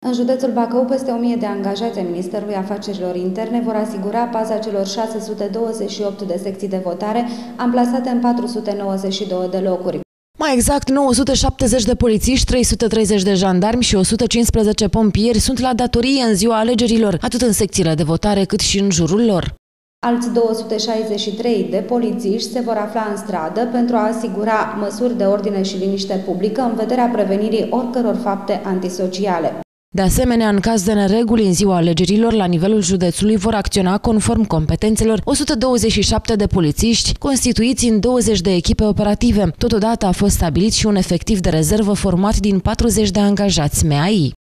În județul Bacău, peste 1000 de angajați ai Ministerului Afacerilor Interne vor asigura paza celor 628 de secții de votare amplasate în 492 de locuri. Mai exact, 970 de polițiști, 330 de jandarmi și 115 pompieri sunt la datorie în ziua alegerilor, atât în secțiile de votare cât și în jurul lor. Alți 263 de polițiști se vor afla în stradă pentru a asigura măsuri de ordine și liniște publică în vederea prevenirii oricăror fapte antisociale. De asemenea, în caz de nereguli în ziua alegerilor, la nivelul județului vor acționa conform competențelor 127 de polițiști constituiți în 20 de echipe operative. Totodată a fost stabilit și un efectiv de rezervă format din 40 de angajați MAI.